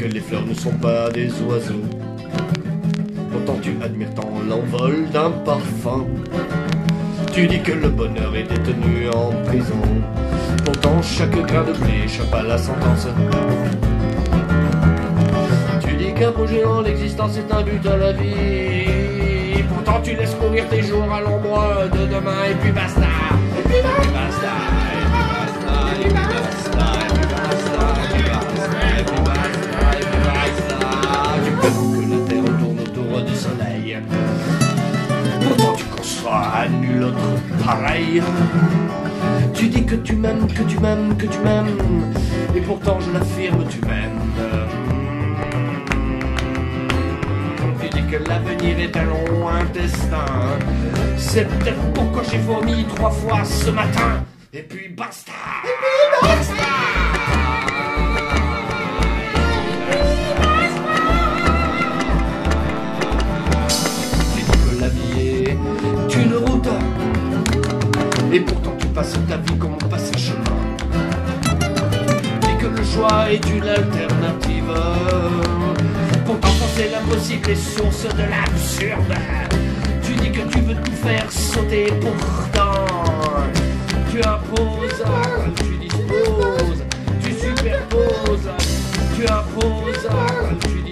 que les fleurs ne sont pas des oiseaux. Pourtant tu admires tant l'envol d'un parfum. Tu dis que le bonheur est détenu en prison. Pourtant chaque grain de blé échappe à la sentence. Tu dis qu'un projet en l'existence est un but à la vie. Pourtant tu laisses courir tes jours à l'ombre de demain. Et puis basta. Et puis basta. Et puis basta. Et puis basta. Et puis basta. Et puis basta. Et puis basta. Et puis basta. Tu prétends que la terre tourne autour du soleil. Pourtant tu conçois nul autre pareil. Tu dis que tu m'aimes, que tu m'aimes, que tu m'aimes. Et pourtant je l'affirme, tu m'aimes. Tu dis que l'avenir est un long destin. C'est peut-être pourquoi j'ai vomi 3 fois ce matin. Et puis basta. Et puis basta. Tu dis que la vie est une route. Et pourtant tu passes ta vie comme on passe un chemin. Et que le choix est une alternative. Pourtant penser l'impossible est source de l'absurde. Tu dis que tu veux tout faire sauter. Pourtant tu imposes, tu disposes, tu superposes. Tu imposes, tu